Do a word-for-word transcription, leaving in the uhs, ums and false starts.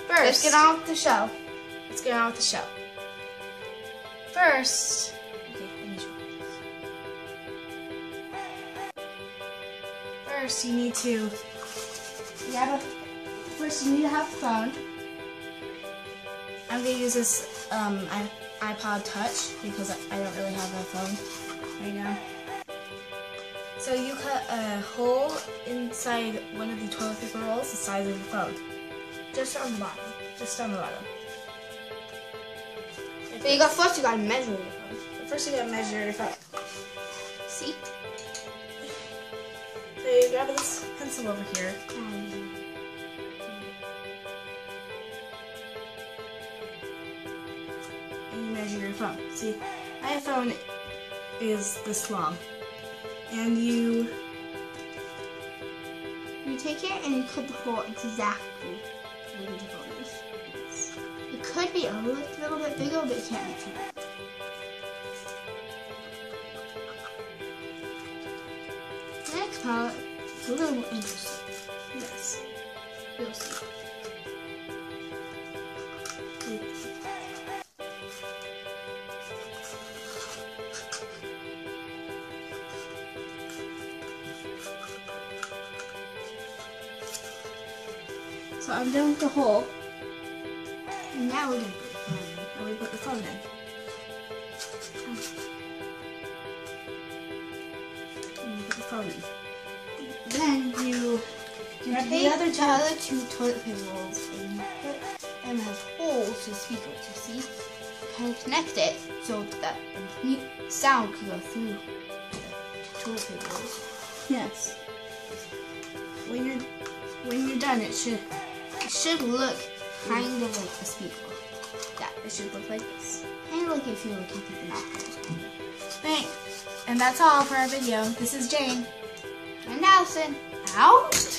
First, let's get on with the show. Let's get on with the show. First, okay, let me show you this. First, you need to you have a, first you need to have a phone. I'm gonna use this um, iPod Touch because I don't really have a phone right now. So you cut a hole inside one of the toilet paper rolls the size of your phone. Just on the bottom. Just on the bottom. But you got first you gotta measure your phone. But first you gotta measure your phone. See? So you grab this pencil over here. And you measure your phone. See, my phone is this long. And you you take it and you cut the hole exactly where the phone is. Yes. It could be a little, little bit bigger, but it can't be too big. The next part is a little more interesting. yes. You'll see. So I'm done with the hole. And now we're gonna put the phone in. And we put the phone in. And you put the phone in. Then you You take have the other the two. other two toilet paper rolls and you put them as holes to the speaker. You see, you kind of connect it so that the sound can go through the toilet paper rolls. Yes. When you're when you're done, it should It should look kind of like a speaker. yeah, it should look like this. Kind of like if you were looking through the mouth holes. Kind of. Thanks. And that's all for our video. This is Jane. And Allison, out.